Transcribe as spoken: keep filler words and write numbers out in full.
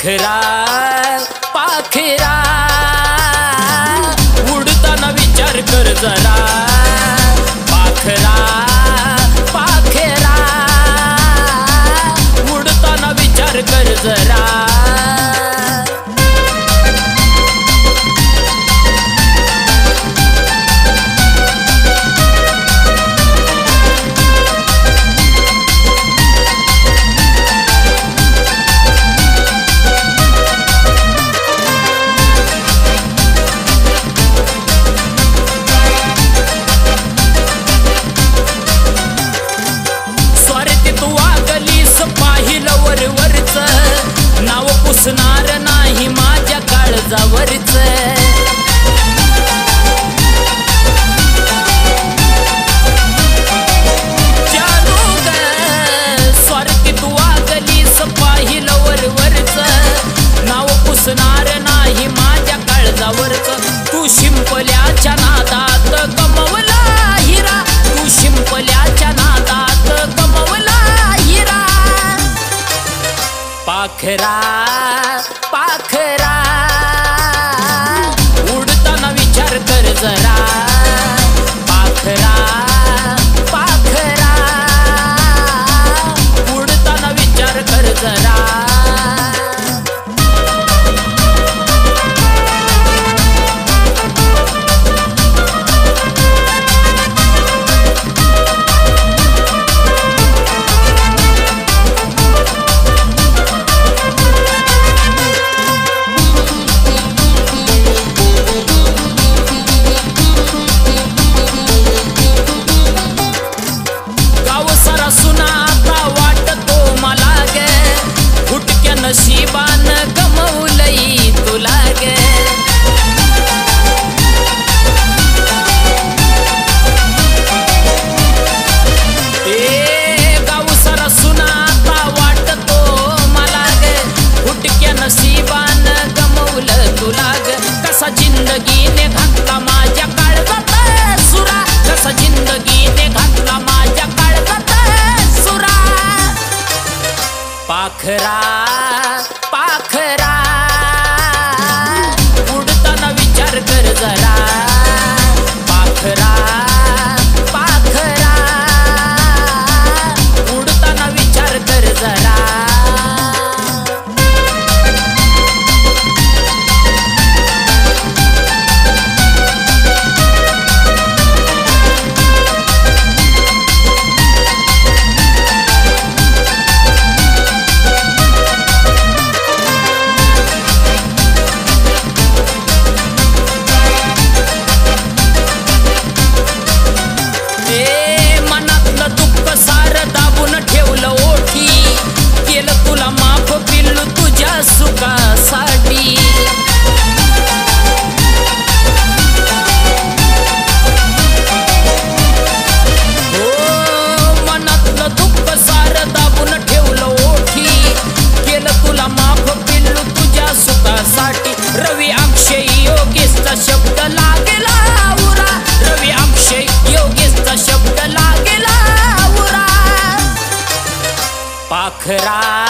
पाखरा पाखरा उडताना विचार कर जरा पाखरा पाखरा उडताना विचार कर जरा नाव पुसणार नाही माझ्या काळजावरच चालू ग स्वार्थी तू वागलीस पाहिलं वरवरच नाव पुसणार नाही माझ्या काळजावरच तू शिंपल्याच्या नादात गमवला हिरा तू शिंपल्याच्या नादात गमवला हिरा पाखरा पाखरा उडताना विचार कर जरा पाखरा पाखरा उडताना विचार कर जरा नशीबान गमवलई तुला गे ए गाव सारा सुनाता वाटतो मला गे फुटक्या नशीबान गमवलं तुला ग कसा जिंदगीने घातला माझ्या काळजात सुरा कसा जिंदगीने घातला माझ्या काळजात सुरा पाखरा पाखरा उडताना विचार कर जरा पाखरा पाखरा उडताना विचार कर जरा तुला माफ पिल्लू तुझ्या सुखासाठी हो मनातलं दुःख सार दाबून ठेवलं ओठी केलं तुला माफ पिल्लू तुझ्या सुखासाठी रवी अक्षय योगेशचा शब्द लागेला उरा रवी अक्षय योगेशचा शब्द लागेला उरा पाखरा